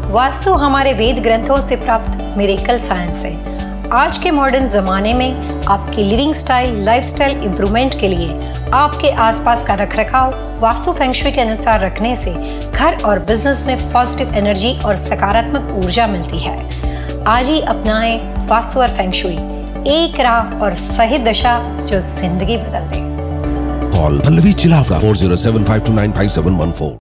वास्तु हमारे वेद ग्रंथों से प्राप्त मिरेकल साइंस है। आज के मॉडर्न जमाने में आपकी लिविंग स्टाइल, लाइफस्टाइल इंप्रूवमेंट के लिए आपके आसपास का रखरखाव वास्तु फेंग शुई के अनुसार रखने से घर और बिजनेस में पॉजिटिव एनर्जी और सकारात्मक ऊर्जा मिलती है। आज ही अपनाएं वास्तु और फेंग शुई, एक राह और सही दिशा जो जिंदगी बदल दे। Call Pallavi Chilafra 4075295714.